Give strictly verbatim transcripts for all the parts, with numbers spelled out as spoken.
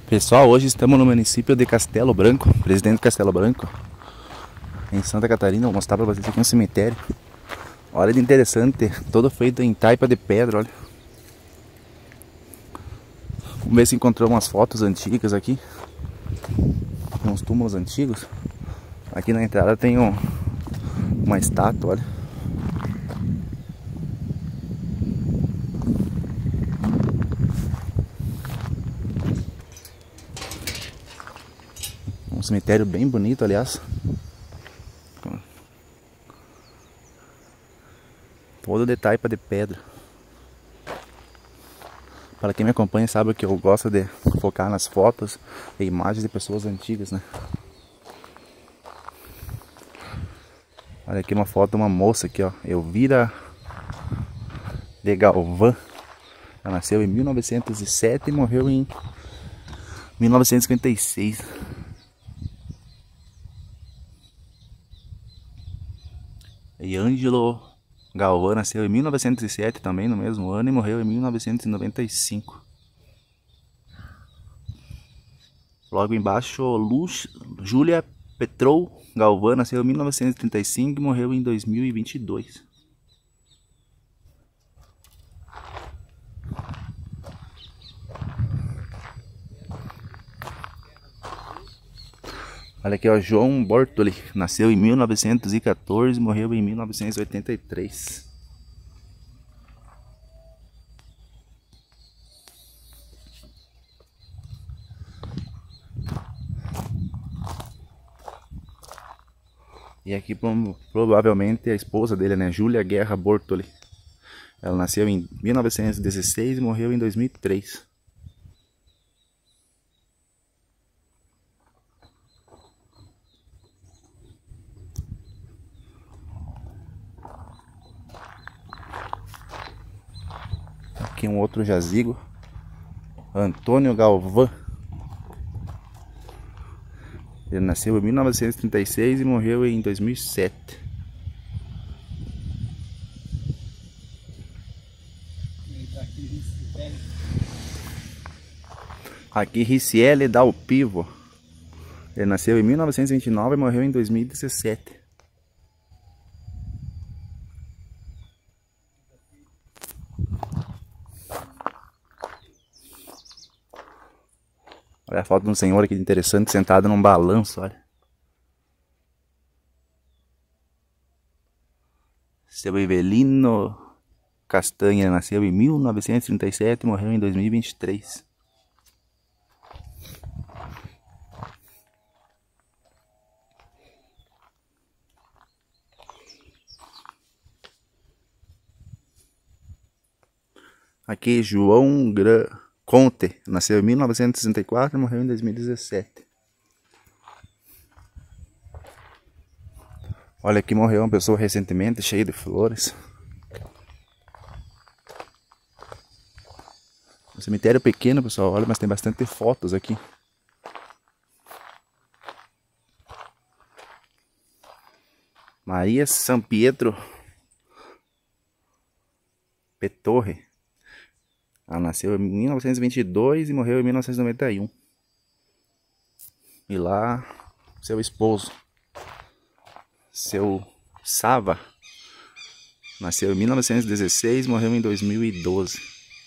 Pessoal, hoje estamos no município de Castelo Branco, Presidente Castelo Branco, em Santa Catarina. Vou mostrar para vocês aqui um cemitério. Olha que interessante, todo feito em taipa de pedra, olha. Vamos ver se encontramos umas fotos antigas aqui, uns túmulos antigos. Aqui na entrada tem um, uma estátua, olha. Um cemitério bem bonito, aliás. Todo de taipa de pedra. Para quem me acompanha sabe que eu gosto de focar nas fotos e imagens de pessoas antigas, né? Olha aqui uma foto de uma moça aqui, ó, Elvira de Galvão. Ela nasceu em mil novecentos e sete e morreu em mil novecentos e cinquenta e seis. E Ângelo Galvão nasceu em mil novecentos e sete também, no mesmo ano, e morreu em mil novecentos e noventa e cinco. Logo embaixo, Luz, Júlia Petrou Galvão nasceu em mil novecentos e trinta e cinco e morreu em dois mil e vinte e dois. Olha aqui, ó, João Bortoli nasceu em mil novecentos e quatorze e morreu em mil novecentos e oitenta e três. E aqui provavelmente a esposa dele, né, Júlia Guerra Bortoli. Ela nasceu em mil novecentos e dezesseis e morreu em dois mil e três. Aqui um outro jazigo, Antônio Galvão. Ele nasceu em mil novecentos e trinta e seis e morreu em dois mil e sete. Aqui Riciele Dalpivo. Ele nasceu em mil novecentos e vinte e nove e morreu em dois mil e dezessete. Olha a foto de um senhor aqui interessante, sentado num balanço, olha. Seu Ivelino Castanha nasceu em mil novecentos e trinta e sete e morreu em dois mil e vinte e três. Aqui João Gra... Conte nasceu em mil novecentos e sessenta e quatro e morreu em dois mil e dezessete. Olha, aqui morreu uma pessoa recentemente, cheia de flores. Um cemitério pequeno, pessoal, olha, mas tem bastante fotos aqui. Maria San Pietro Petorre. Ela nasceu em mil novecentos e vinte e dois e morreu em mil novecentos e noventa e um. E lá, seu esposo, seu Sava, nasceu em mil novecentos e dezesseis e morreu em dois mil e doze.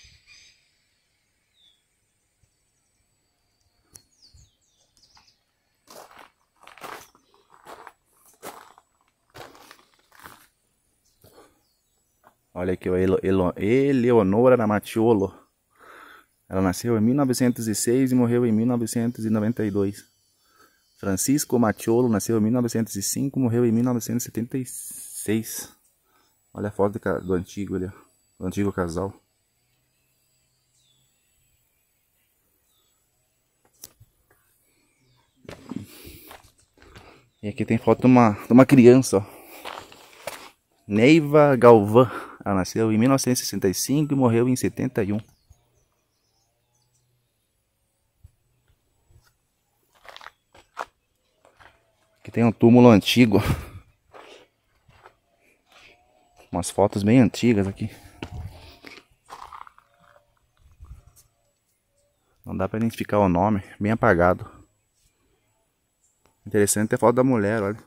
Olha aqui, ó, Eleonora Ramatiolo. Ela nasceu em mil novecentos e seis e morreu em mil novecentos e noventa e dois. Francisco Matiolo nasceu em mil novecentos e cinco e morreu em mil novecentos e setenta e seis. Olha a foto do antigo ali, ó, do antigo casal. E aqui tem foto de uma, de uma criança, ó. Neiva Galvão. Ela nasceu em mil novecentos e sessenta e cinco e morreu em setenta e um. Aqui tem um túmulo antigo. Umas fotos bem antigas aqui. Não dá pra identificar o nome, bem apagado. Interessante é a foto da mulher, olha.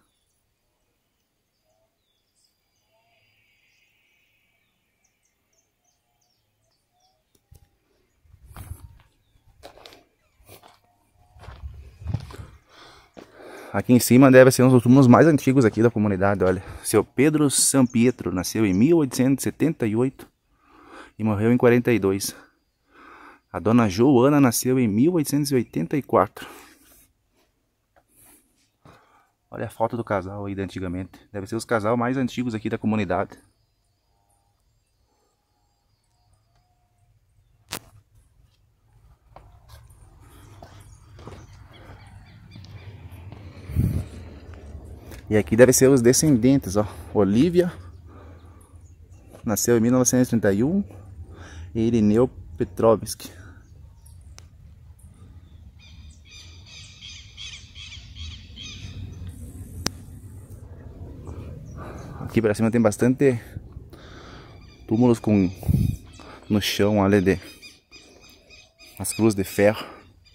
Aqui em cima deve ser um dos túmulos mais antigos aqui da comunidade, olha. Seu Pedro Sampietro nasceu em mil oitocentos e setenta e oito e morreu em quarenta e dois. A dona Joana nasceu em mil oitocentos e oitenta e quatro. Olha a foto do casal aí de antigamente. Deve ser os casal mais antigos aqui da comunidade. E aqui deve ser os descendentes, ó. Olivia nasceu em mil novecentos e trinta e um e Irineu Petrovski. Aqui pra cima tem bastante túmulos com no chão, olha, de as cruzes de ferro.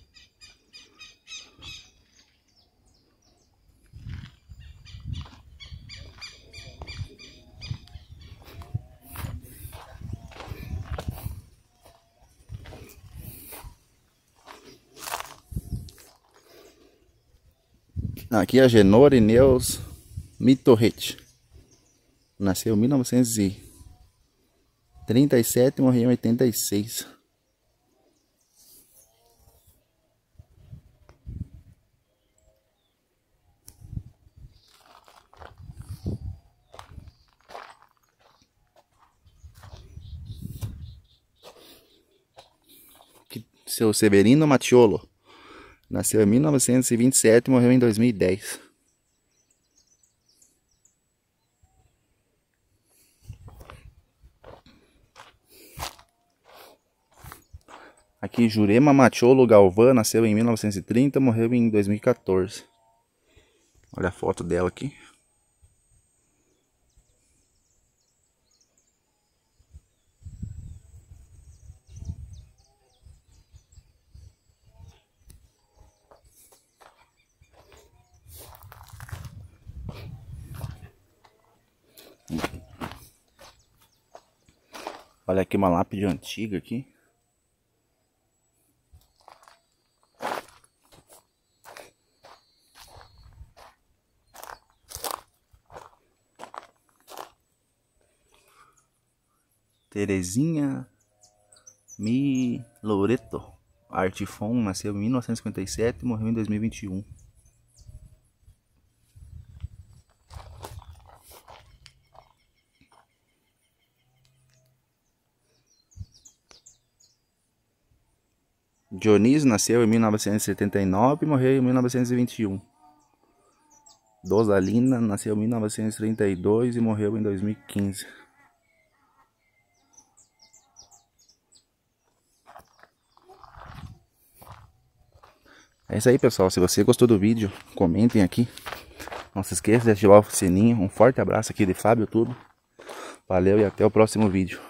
Aqui é a Genor Ineus Mitorrete. Nasceu em mil novecentos e trinta e sete e morreu em oitenta e seis. Aqui, seu Severino Mattiolo. Nasceu em mil novecentos e vinte e sete e morreu em dois mil e dez. Aqui Jurema Mattiolo Galvão, nasceu em mil novecentos e trinta, morreu em dois mil e quatorze. Olha a foto dela aqui. Olha aqui uma lápide antiga aqui. Terezinha Mi Loreto Artifon, nasceu em mil novecentos e cinquenta e sete e morreu em dois mil e vinte e um. Dionísio nasceu em mil novecentos e setenta e nove e morreu em mil novecentos e vinte e um. Dosalina nasceu em mil novecentos e trinta e dois e morreu em dois mil e quinze. É isso aí, pessoal. Se você gostou do vídeo, comentem aqui. Não se esqueça de ativar o sininho. Um forte abraço aqui de Fábio Tudo. Valeu e até o próximo vídeo.